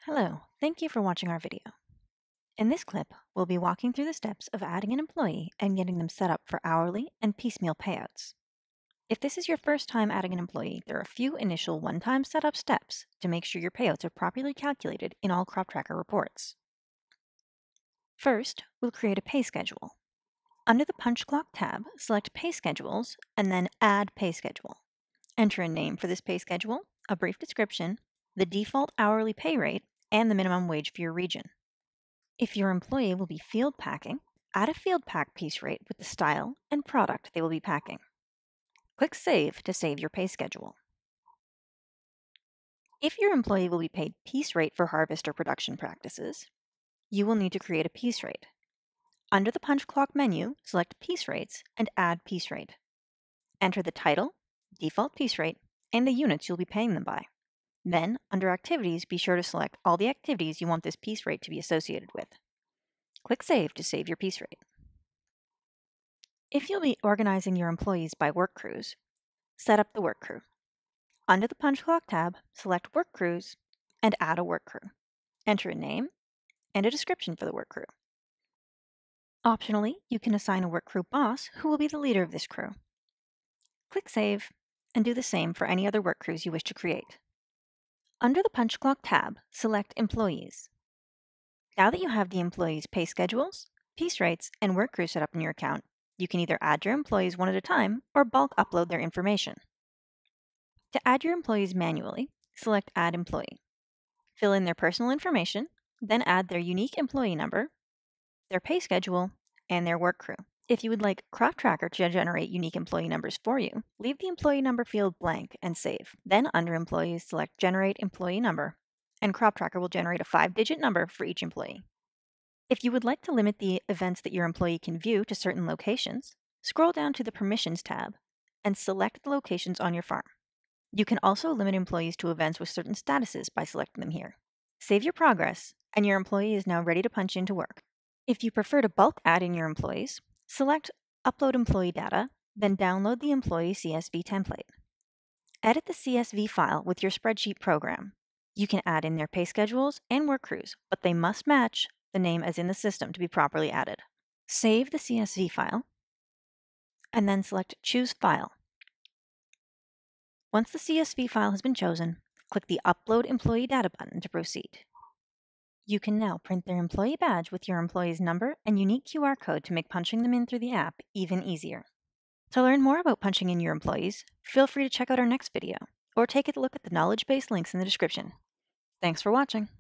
Hello, thank you for watching our video. In this clip, we'll be walking through the steps of adding an employee and getting them set up for hourly and piecemeal payouts. If this is your first time adding an employee, there are a few initial one-time setup steps to make sure your payouts are properly calculated in all Croptracker reports. First, we'll create a pay schedule. Under the Punch Clock tab, select Pay Schedules and then Add Pay Schedule. Enter a name for this pay schedule, a brief description, the default hourly pay rate, and the minimum wage for your region. If your employee will be field packing, add a field pack piece rate with the style and product they will be packing. Click Save to save your pay schedule. If your employee will be paid piece rate for harvest or production practices, you will need to create a piece rate. Under the Punch Clock menu, select Piece Rates and add piece rate. Enter the title, default piece rate, and the units you'll be paying them by. Then, under Activities, be sure to select all the activities you want this piece rate to be associated with. Click Save to save your piece rate. If you'll be organizing your employees by work crews, set up the work crew. Under the Punch Clock tab, select Work Crews and add a work crew. Enter a name and a description for the work crew. Optionally, you can assign a work crew boss who will be the leader of this crew. Click Save and do the same for any other work crews you wish to create. Under the Punch Clock tab, select Employees. Now that you have the employees' pay schedules, piece rates, and work crew set up in your account, you can either add your employees one at a time or bulk upload their information. To add your employees manually, select Add Employee. Fill in their personal information, then add their unique employee number, their pay schedule, and their work crew. If you would like Croptracker to generate unique employee numbers for you, leave the employee number field blank and save. Then under Employees, select Generate Employee Number, and Croptracker will generate a 5-digit number for each employee. If you would like to limit the events that your employee can view to certain locations, scroll down to the Permissions tab and select the locations on your farm. You can also limit employees to events with certain statuses by selecting them here. Save your progress, and your employee is now ready to punch into work. If you prefer to bulk add in your employees, select Upload Employee Data, then download the employee CSV template. Edit the CSV file with your spreadsheet program. You can add in their pay schedules and work crews, but they must match the name as in the system to be properly added. Save the CSV file, and then select Choose File. Once the CSV file has been chosen, click the Upload Employee Data button to proceed. You can now print their employee badge with your employee's number and unique QR code to make punching them in through the app even easier. To learn more about punching in your employees, feel free to check out our next video, or take a look at the knowledge base links in the description. Thanks for watching.